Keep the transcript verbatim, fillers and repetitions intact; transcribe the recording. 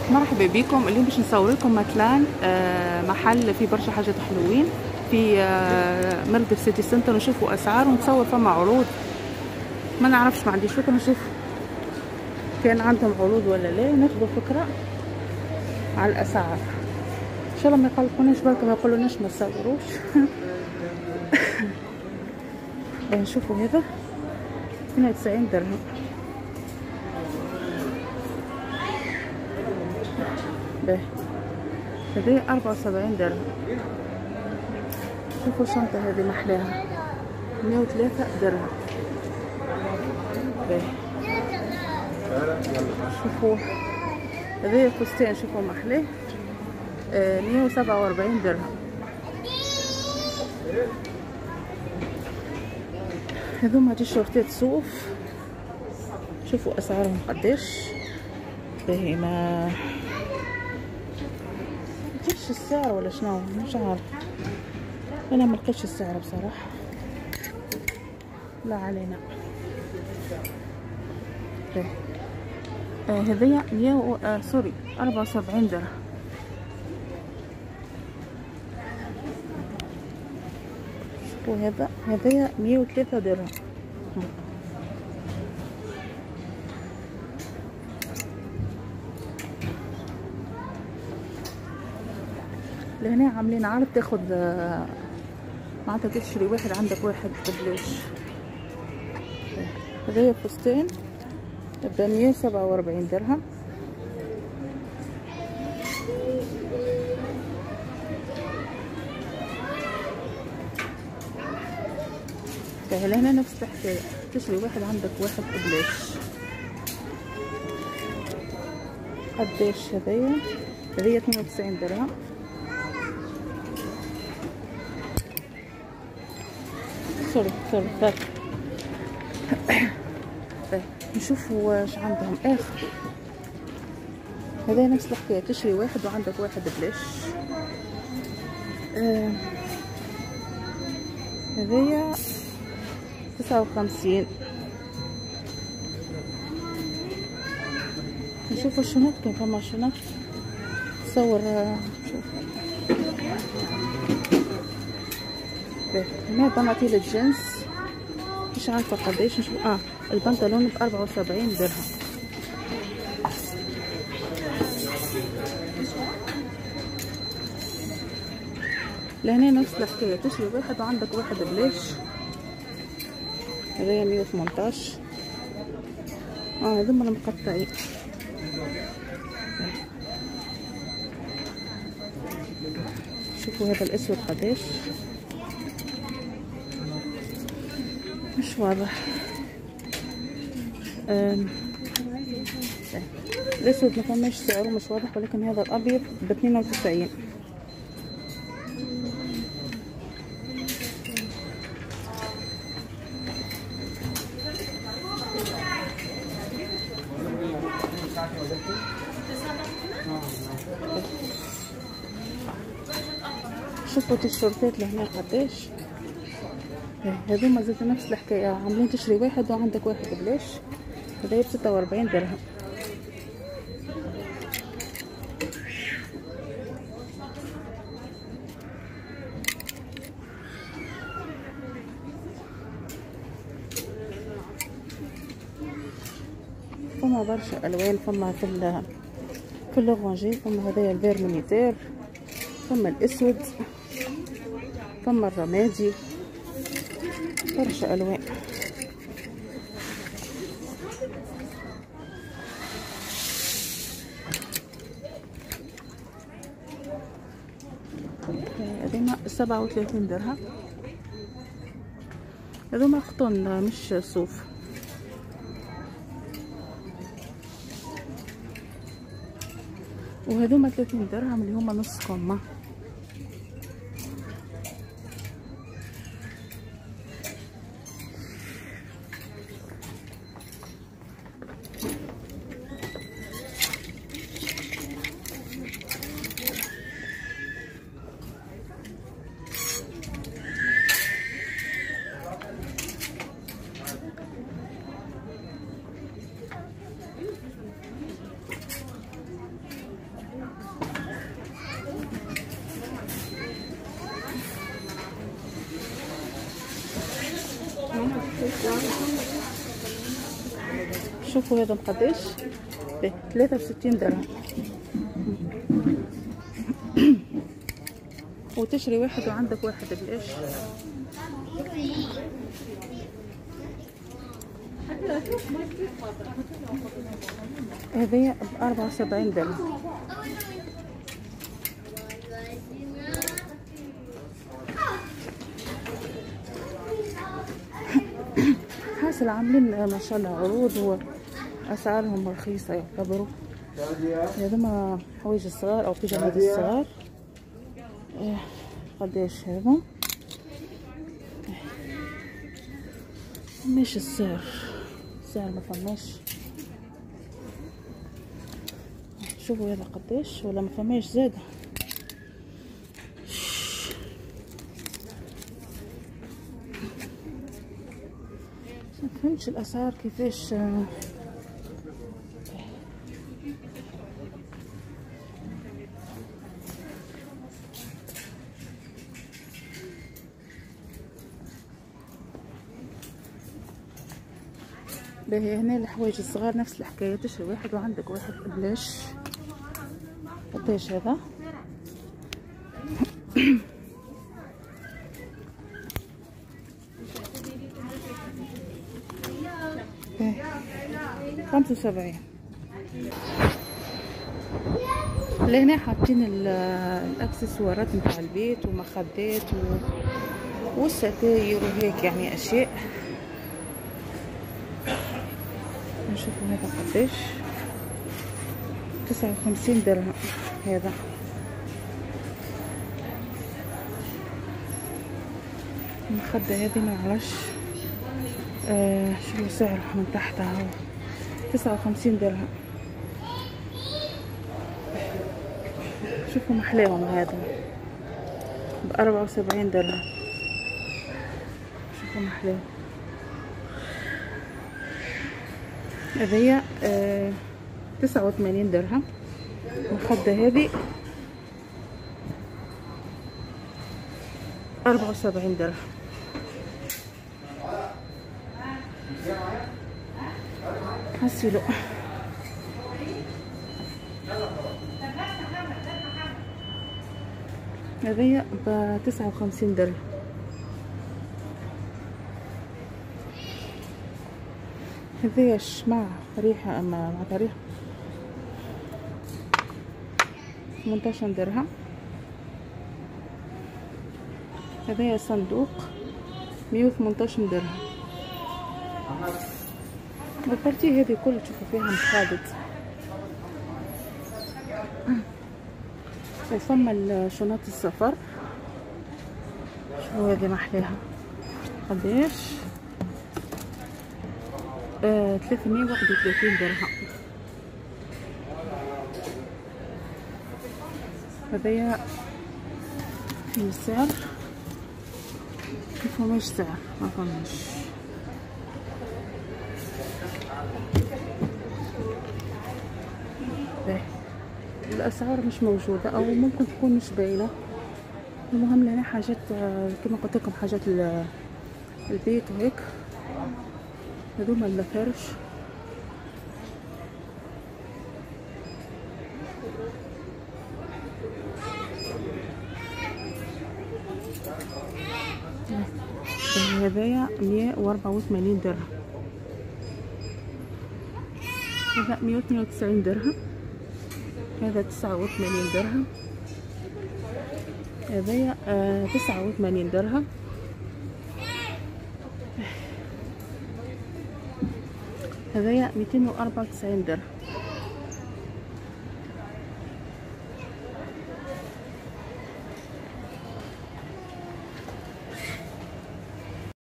مرحبا بكم. اليوم باش نصور لكم مثلا محل فيه برشا حاجات حلوين في مركز سيتي سنتر. نشوفوا اسعار ونصور فما عروض. ما نعرفش، ما عنديش فكره، نشوف كان عندهم عروض ولا لا، ناخذ فكره على الاسعار. ان شاء الله ما يقلقوناش، برك ما يقولوناش ما تصوروش. نشوفوا هذا اثنين وتسعين درهم. باهي هذه أربعة وسبعين درهم. شوفوا الشنطة هذه محلاها مية وثلاثة درهم. باهي شوفوا هذه فستان، شوفوا محلاه آه مية وسبعة وأربعين درهم. هذوما هادي شورتات صوف، شوفوا اسعارهم قداش. باهي ما ملقيتش السعر ولا شنو، مش عارف، انا ملقيتش السعر بصراحه، لا علينا. باهي آه هذيا مية و... آه سوري أربعة وسبعين درهم. شوفوا هذا هذيا مية وثلاثة درهم. لهنا عاملين عرض، تاخد معناتها تشتري واحد عندك واحد ببلاش. هذايا فستان بمية وسبعة وأربعين درهم. هنا نفس الحكاية، تشتري واحد عندك واحد ببلاش. قداش هذايا؟ هذايا اثنين وتسعين درهم. سوري سوري طيب. طيب نشوفوا واش عندهم اخر. هذا نفس الحكايه، تشري واحد وعندك واحد بلاش. آه. هذايا تسعة وخمسين. نشوفوا الشنط، كان فما شنط تصور. شوف هنا بناطيل الجنس، مش عارفه قداش. نشوف اه البنطلون ب أربعة وسبعين درهم. لهنا نفس الحكايه، تشري واحد وعندك واحد بلاش. هذايا مية وثمنطاش. اه هذوما المقطعين. شوفوا هذا الاسود قداش، مش واضح. الاسود ما فماش سعره، مش واضح، ولكن هذا الابيض ب اثنين وتسعين. شوفوا التيشيرتات لهنا قداش. هذوما زاد نفس الحكايه، عاملين تشري واحد وعندك واحد بلاش. هذايا بستة وأربعين درهم. فما برشا الوان، فما في ال في اللورانجي، فما هذايا الفير مونيتير، فما الاسود، فما الرمادي، برشا الوان. هذوما سبعة وثلاثين درهم. هذوما قطن مش صوف. وهذوما ثلاثين درهم اللي هما نص كمة. شوفوا هذا بقداش؟ ثلاثة وستين درهم. وتشري واحد وعندك واحد بلاش. هذه بأربعة وسبعين درهم. حاصل عاملين ما شاء الله عروض وأسعارهم رخيصة يعتبروا. هذوما حوايج الصغار أو بيجامات الصغار. قداش هذا؟ مش السعر، السعر ما فماش. شوفوا هذا قداش ولا ما فماش زاده. ما فهمتش الاسعار كيفاش. باهي هنا الحوايج الصغار نفس الحكايه، تشري واحد وعندك واحد بلاش. قداش هذا؟ خمسة وسبعين. لهنا حاطين الاكسسوارات نتاع البيت ومخدات و... والستاير وهيك يعني اشياء. نشوفوا هذا قداش؟ تسعة وخمسين درهم هذا. المخدة هذه معرفش آه شو سعرها من تحتها. تسعة وخمسين درهم. شوفوا محلاهم هذا بأربعة وسبعين درهم. شوفوا محلاهم. هذيا آه تسعة وثمانين درهم. المخدة هذه أربعة وسبعين درهم. حسيلو هذيا بتسعة وخمسين درهم. هذيا شمع ريحة أما مع طريحة ثمنتاش درهم. هذايا صندوق مية وثمنتاش درهم. البارتي هذه كل تشوفوا فيها مخادد. وفما شنط السفر. شوفوا هذه محلاها قداش؟ آه ثلاثمية وواحد وثلاثين درهم. هذايا فيه السعر مفهمش سعر مفهمش. الاسعار مش موجوده او ممكن تكون مش باينه. المهم لنا حاجات كما قلت لكم حاجات البيت وهيك. هذوما المفارش. هذايا مية وأربعة وثمانين درهم. هذا مية واثنين وتسعين درهم. هذا تسعة وثمانين درهم. هذايا آه تسعة وثمانين درهم. هذايا ميتين وأربعة وتسعين درهم.